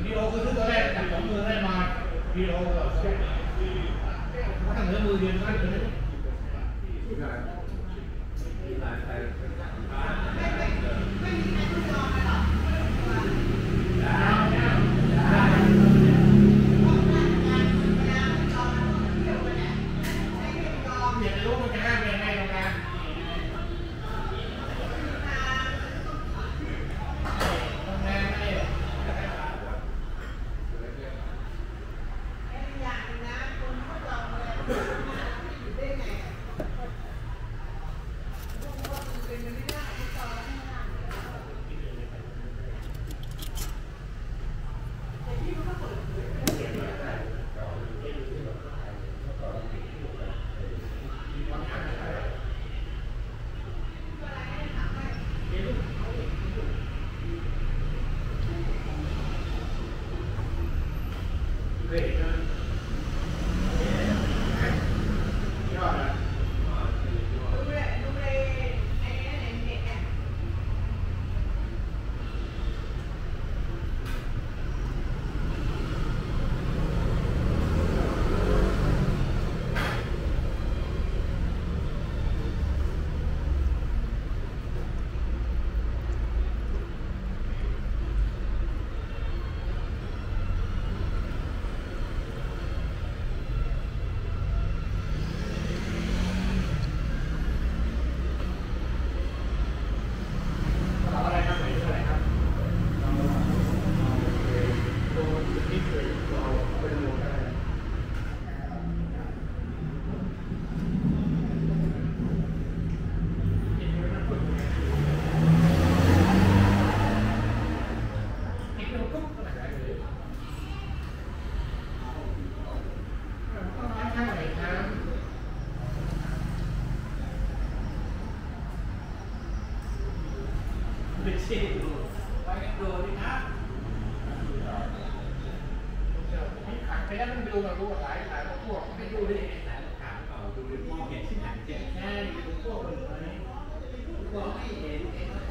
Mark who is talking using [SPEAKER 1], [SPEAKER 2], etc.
[SPEAKER 1] วีโอคือตัวแรกจากของมือได้มาวีโอแบบตั้งแต่มือเรียนได้เลยไปกันดูดินะไปแล้วมันดูแบบรู้หลายพวกไม่ดูดิหลายถามเขาดูดิมองเห็นที่ไหนเจ๊ใช่ดูพวกคนไหนพวกที่เห็น